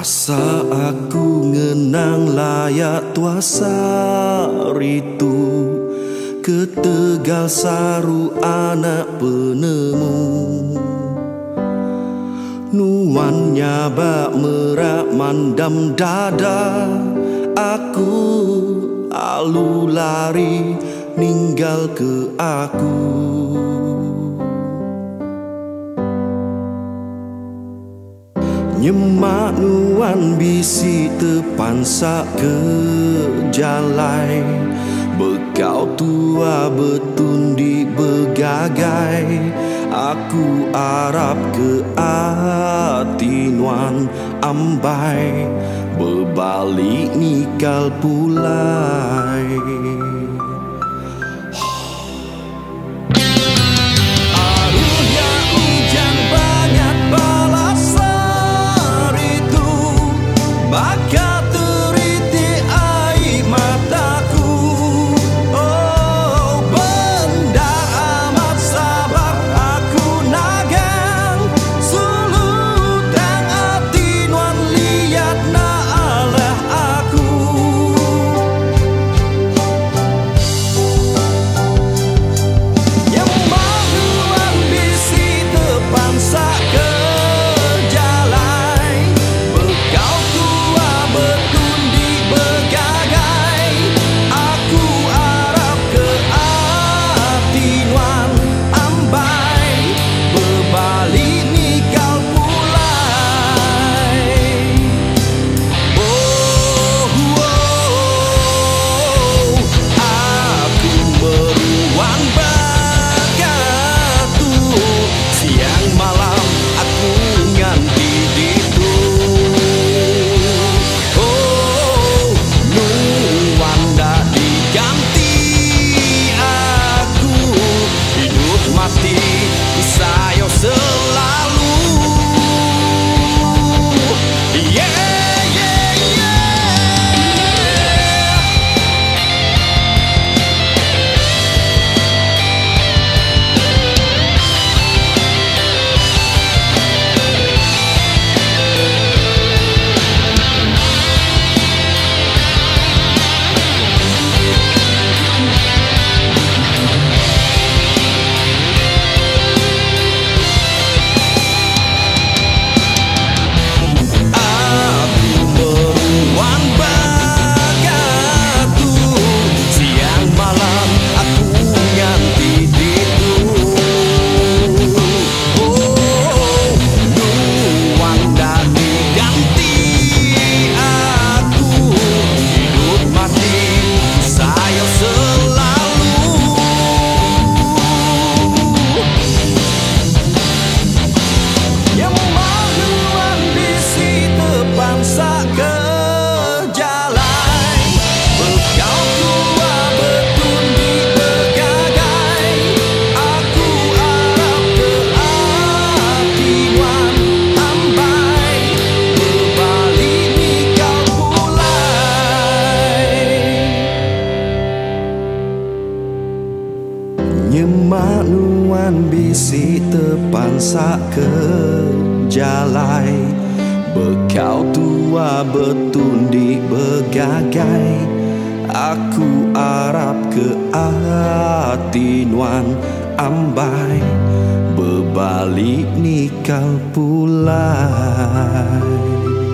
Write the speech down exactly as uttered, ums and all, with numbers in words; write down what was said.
Asa aku ngenang layak tuasa ritu ketegal saru anak penemu nuannya bak merak mandam dada aku lalu lari ninggal ke aku. Nyemak nuan bisi tepansak ke jalai bekau tua betundi begagai aku arap ke ati nuan ambai berbalik nikal pulai. Nyemak nuan bisi tepansak ke jalai bekau tua betundi begagai aku arap ke ati nuan ambai berbalik nikal pulai.